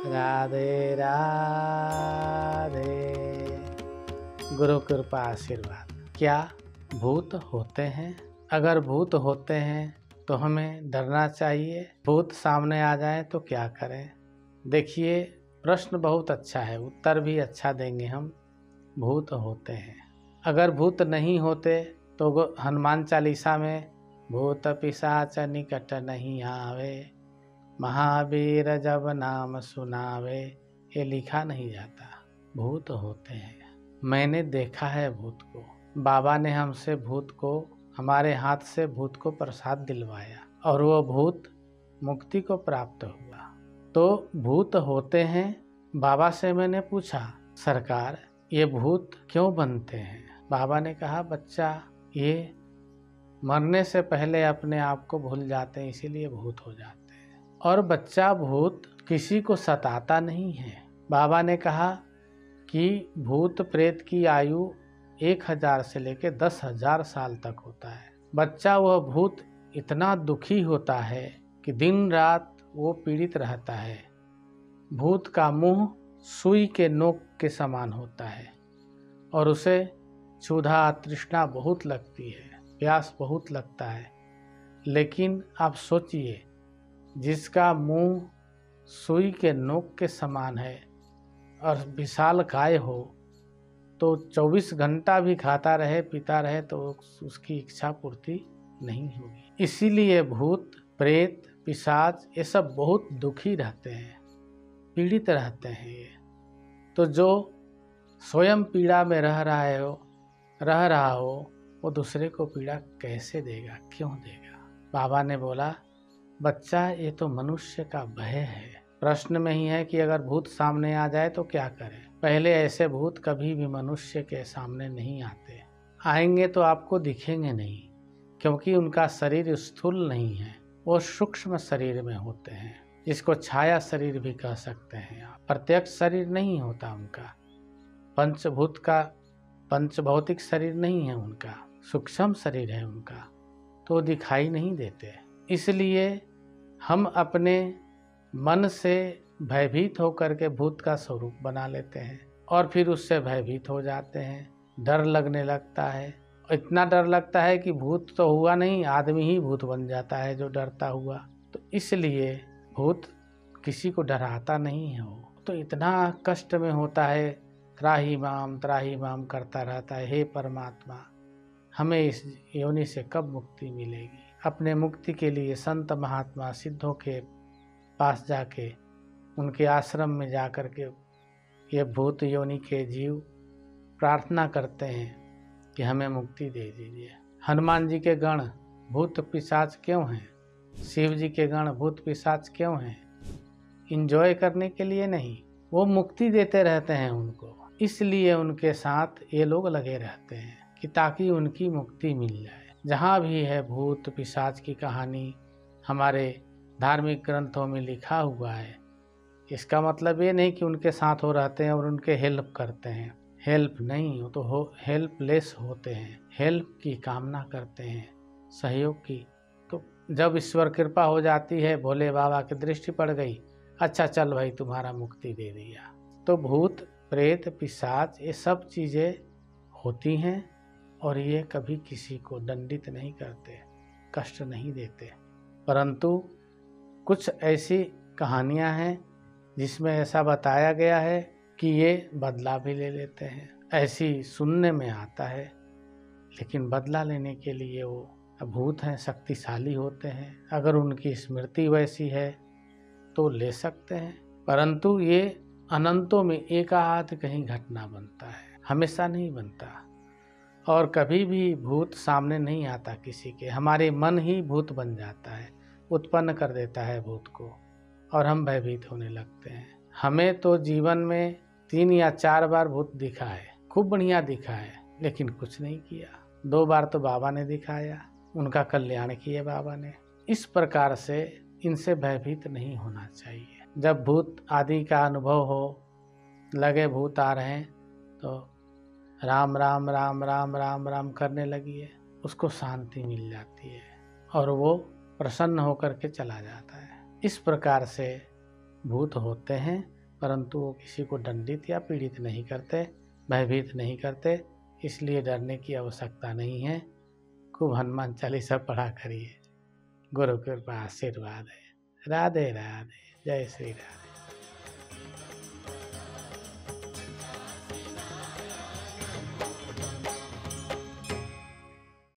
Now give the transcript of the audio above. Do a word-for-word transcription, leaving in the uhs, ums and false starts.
राधे राधे। गुरु कृपा आशीर्वाद। क्या भूत होते हैं? अगर भूत होते हैं तो हमें डरना चाहिए। भूत सामने आ जाए तो क्या करें? देखिए, प्रश्न बहुत अच्छा है, उत्तर भी अच्छा देंगे हम। भूत होते हैं। अगर भूत नहीं होते तो हनुमान चालीसा में भूत पिशाच निकट नहीं आवे, महावीर जब नाम सुनावे, ये लिखा नहीं जाता। भूत होते हैं। मैंने देखा है भूत को। बाबा ने हमसे भूत को, हमारे हाथ से भूत को प्रसाद दिलवाया और वो भूत मुक्ति को प्राप्त हुआ। तो भूत होते हैं। बाबा से मैंने पूछा, सरकार ये भूत क्यों बनते हैं? बाबा ने कहा, बच्चा ये मरने से पहले अपने आप को भूल जाते हैं, इसीलिए भूत हो जाते हैं। और बच्चा भूत किसी को सताता नहीं है। बाबा ने कहा कि भूत प्रेत की आयु एक हजार से लेकर दस हजार साल तक होता है। बच्चा वह भूत इतना दुखी होता है कि दिन रात वो पीड़ित रहता है। भूत का मुंह सुई के नोक के समान होता है और उसे क्षुधा तृष्णा बहुत लगती है, प्यास बहुत लगता है। लेकिन आप सोचिए, जिसका मुंह सुई के नोक के समान है और विशाल काय हो, तो चौबीस घंटा भी खाता रहे पीता रहे तो उसकी इच्छा पूर्ति नहीं होगी। इसीलिए भूत प्रेत पिशाच ये सब बहुत दुखी रहते हैं, पीड़ित रहते हैं। ये तो जो स्वयं पीड़ा में रह रहा है हो रह रहा हो वो दूसरे को पीड़ा कैसे देगा, क्यों देगा? बाबा ने बोला, बच्चा ये तो मनुष्य का भय है। प्रश्न में ही है कि अगर भूत सामने आ जाए तो क्या करें? पहले ऐसे भूत कभी भी मनुष्य के सामने नहीं आते। आएंगे तो आपको दिखेंगे नहीं, क्योंकि उनका शरीर स्थूल नहीं है, वो सूक्ष्म शरीर में होते हैं, जिसको छाया शरीर भी कह सकते हैं आप। प्रत्यक्ष शरीर नहीं होता उनका, पंचभूत का पंचभौतिक शरीर नहीं है उनका, सूक्ष्म शरीर है उनका, तो दिखाई नहीं देते। इसलिए हम अपने मन से भयभीत होकर के भूत का स्वरूप बना लेते हैं और फिर उससे भयभीत हो जाते हैं। डर लगने लगता है, इतना डर लगता है कि भूत तो हुआ नहीं, आदमी ही भूत बन जाता है जो डरता हुआ। तो इसलिए भूत किसी को डराता नहीं है। वो तो इतना कष्ट में होता है, त्राही माम त्राही माम करता रहता है, हे परमात्मा हमें इस योनि से कब मुक्ति मिलेगी? अपने मुक्ति के लिए संत महात्मा सिद्धों के पास जाके, उनके आश्रम में जाकर के ये भूत योनि के जीव प्रार्थना करते हैं कि हमें मुक्ति दे दीजिए। हनुमान जी के गण भूत पिशाच क्यों हैं? शिव जी के गण भूत पिशाच क्यों हैं? इंजॉय करने के लिए नहीं, वो मुक्ति देते रहते हैं उनको। इसलिए उनके साथ ये लोग लगे रहते हैं कि ताकि उनकी मुक्ति मिल जाए। जहाँ भी है भूत पिशाच की कहानी हमारे धार्मिक ग्रंथों में लिखा हुआ है। इसका मतलब ये नहीं कि उनके साथ हो रहते हैं और उनके हेल्प करते हैं। हेल्प नहीं, हो तो हो हेल्पलेस होते हैं, हेल्प की कामना करते हैं, सहयोग की। तो जब ईश्वर कृपा हो जाती है, भोले बाबा की दृष्टि पड़ गई, अच्छा चल भाई तुम्हारा मुक्ति दे दिया। तो भूत प्रेत पिशाच ये सब चीज़ें होती हैं और ये कभी किसी को दंडित नहीं करते, कष्ट नहीं देते। परंतु कुछ ऐसी कहानियां हैं जिसमें ऐसा बताया गया है कि ये बदला भी ले लेते हैं। ऐसी सुनने में आता है, लेकिन बदला लेने के लिए वो भूत हैं, शक्तिशाली होते हैं। अगर उनकी स्मृति वैसी है तो ले सकते हैं, परंतु ये अनंतों में एक आध कहीं घटना बनता है, हमेशा नहीं बनता। और कभी भी भूत सामने नहीं आता किसी के, हमारे मन ही भूत बन जाता है, उत्पन्न कर देता है भूत को और हम भयभीत होने लगते हैं। हमें तो जीवन में तीन या चार बार भूत दिखा है, खूब बढ़िया दिखा है, लेकिन कुछ नहीं किया। दो बार तो बाबा ने दिखाया, उनका कल्याण किया बाबा ने। इस प्रकार से इनसे भयभीत नहीं होना चाहिए। जब भूत आदि का अनुभव हो, लगे भूत आ रहे हैं, तो राम राम राम राम राम राम करने लगी है, उसको शांति मिल जाती है और वो प्रसन्न होकर के चला जाता है। इस प्रकार से भूत होते हैं, परंतु वो किसी को दंडित या पीड़ित नहीं करते, भयभीत नहीं करते, इसलिए डरने की आवश्यकता नहीं है। खूब हनुमान चालीसा पढ़ा करिए। गुरु कृपा आशीर्वाद है। राधे राधे। जय श्री राधे।